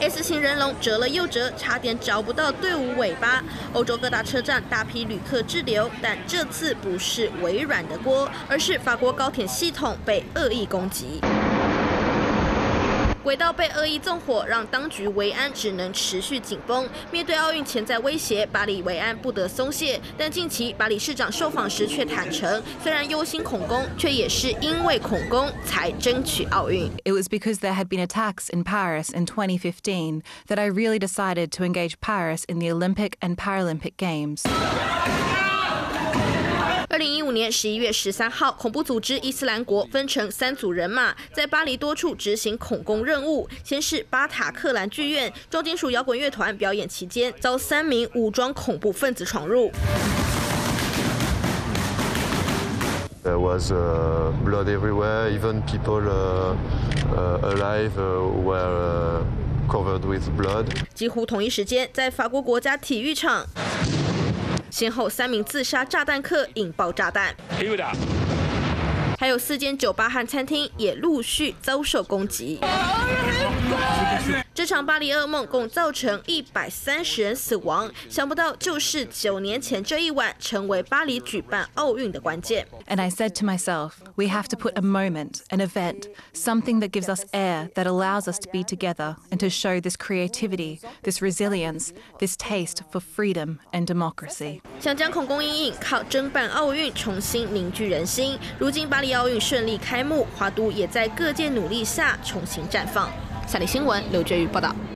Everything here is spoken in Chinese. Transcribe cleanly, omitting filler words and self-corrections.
S 型人龙折了又折，差点找不到队伍尾巴。欧洲各大车站大批旅客滞留，但这次不是微软的锅，而是法国高铁系统被恶意攻击。 轨道被恶意纵火，让当局维安只能持续紧绷。面对奥运潜在威胁，巴黎维安不得松懈。但近期巴黎市长受访时却坦诚，虽然忧心恐攻，却也是因为恐攻才争取奥运。 It was because there had been attacks in Paris in 2015 that I really decided to engage Paris in the Olympic and Paralympic Games. 2015年11月13号，恐怖组织伊斯兰国分成3组人马，在巴黎多处执行恐攻任务。先是巴塔克兰剧院，重金属摇滚乐团表演期间，遭3名武装恐怖分子闯入。 There was blood everywhere, even people alive were covered with blood. 几乎同一时间，在法国国家体育场，先后3名自杀炸弹客引爆炸弹，还有4间酒吧和餐厅也陆续遭受攻击。 这场巴黎噩梦共造成130人死亡，想不到就是9年前这一晚成为巴黎举办奥运的关键。 And I said to myself, we have to put a moment, an event, something that gives us air, that allows us to be together and to show this creativity, this resilience, this taste for freedom and democracy. 想将恐攻阴影靠争办奥运重新凝聚人心。如今巴黎奥运顺利开幕，花都也在各界努力下重新绽放。下里新闻刘觉宇报道。